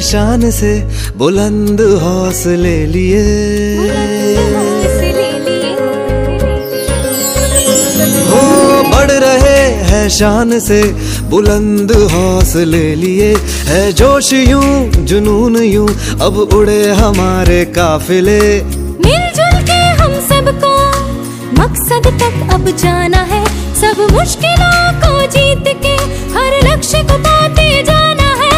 शान से बुलंद हौसले लिए, हो बढ़ रहे हैं शान से बुलंद हौसले लिए। है जोश यूं जुनून यूं अब उड़े हमारे काफिले। मिलजुल के हम सबको मकसद तक अब जाना है, सब मुश्किलों को जीत के हर लक्ष्य को पाते जाना है।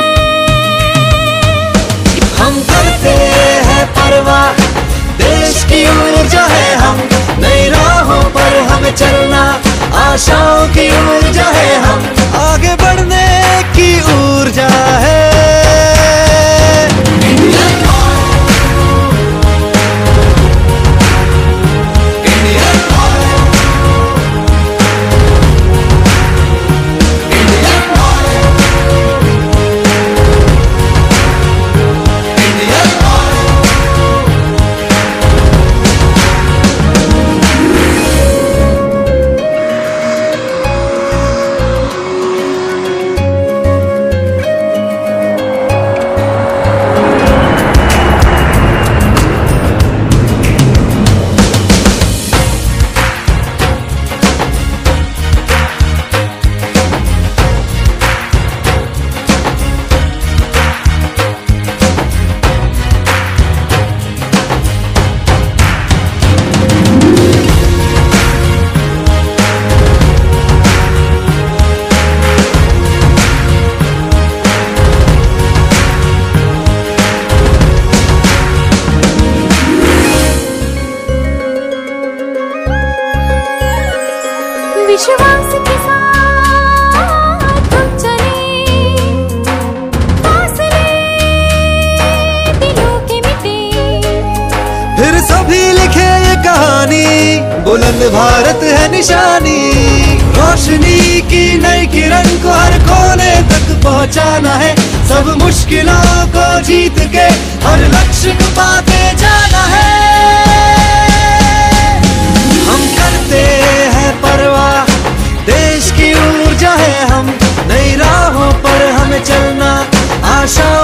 हम करते हैं परवाह देश की ऊर्जा है हम, नई राहों पर हमें चलना आशाओं की ऊर्जा है हम, आगे बढ़ने की ऊर्जा है। विश्वास के साथ हम चले, फासले दिलों के मिटे, फिर सभी लिखे ये कहानी, बुलंद भारत है निशानी। रोशनी की नई किरण को हर कोने तक पहुंचाना है, सब मुश्किलों को जीत के हर लक्ष्य को पाते जाना है। हम करते हैं परवाह देश की ऊर्जा है हम, नई राहों पर हमें चलना आशा